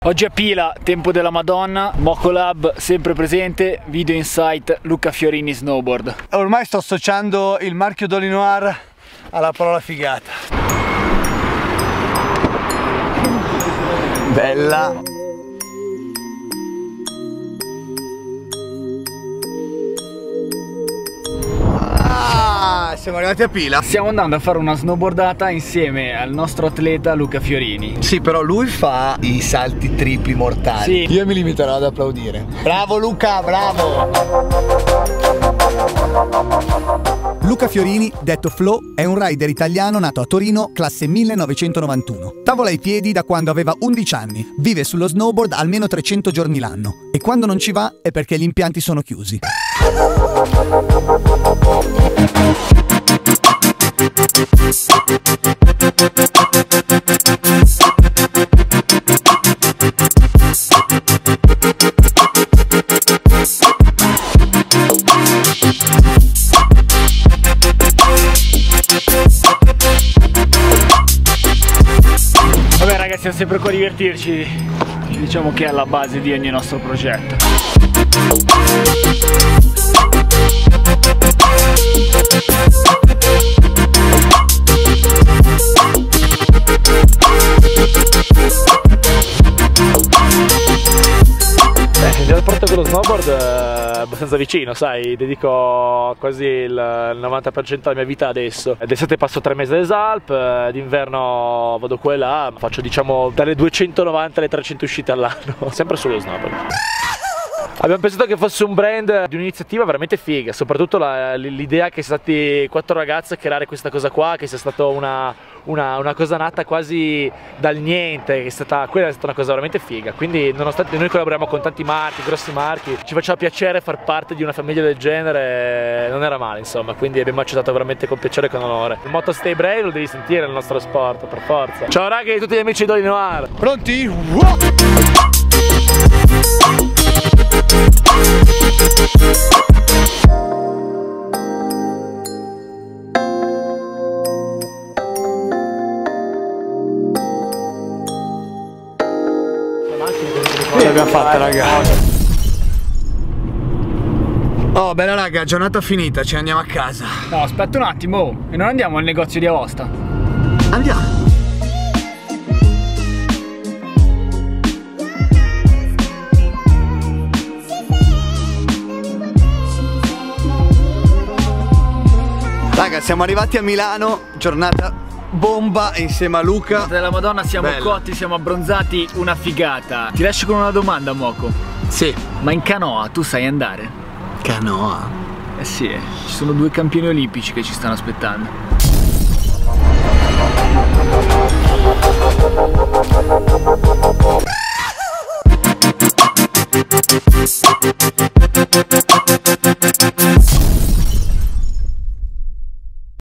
Oggi a Pila, tempo della Madonna, Moco Lab sempre presente, Video Insight, Luca Fiorini Snowboard. Ormai sto associando il marchio Dolly Noir alla parola figata. Bella. Siamo arrivati a Pila. Stiamo andando a fare una snowboardata insieme al nostro atleta Luca Fiorini. Sì, però lui fa i salti tripli mortali. Sì. Io mi limiterò ad applaudire. Bravo Luca, bravo! Luca Fiorini, detto Flo, è un rider italiano nato a Torino, classe 1991. Tavola ai piedi da quando aveva 11 anni. Vive sullo snowboard almeno 300 giorni l'anno. E quando non ci va è perché gli impianti sono chiusi. Vabbè ragazzi, siamo sempre qua a divertirci, diciamo che è alla base di ogni nostro progetto. Il rapporto con lo snowboard è abbastanza vicino, sai, dedico quasi il 90% della mia vita adesso. D'estate passo 3 mesi alle Alp, d'inverno vado qua e là, faccio diciamo dalle 290 alle 300 uscite all'anno, sempre sullo snowboard. Abbiamo pensato che fosse un brand di un'iniziativa veramente figa, soprattutto l'idea che sia stati 4 ragazzi a creare questa cosa qua, che sia stata una cosa nata quasi dal niente, quella è stata una cosa veramente figa. Quindi nonostante noi collaboriamo con tanti marchi, grossi marchi, ci faceva piacere far parte di una famiglia del genere, non era male insomma, quindi abbiamo accettato veramente con piacere e con onore. Il motto Stay Brave lo devi sentire nel nostro sport, per forza. Ciao ragazzi e tutti gli amici di Dolly Noir. Pronti? Ce l'abbiamo fatta raga. Oh bella raga, giornata finita, ce ne andiamo a casa. No, aspetta un attimo, e non andiamo al negozio di Aosta? Andiamo. Raga, siamo arrivati a Milano, giornata bomba insieme a Luca. Della Madonna, siamo Bella. cotti, siamo abbronzati, una figata. Ti lascio con una domanda, Moco. Sì. Ma in canoa tu sai andare? Canoa. Eh sì, ci sono 2 campioni olimpici che ci stanno aspettando.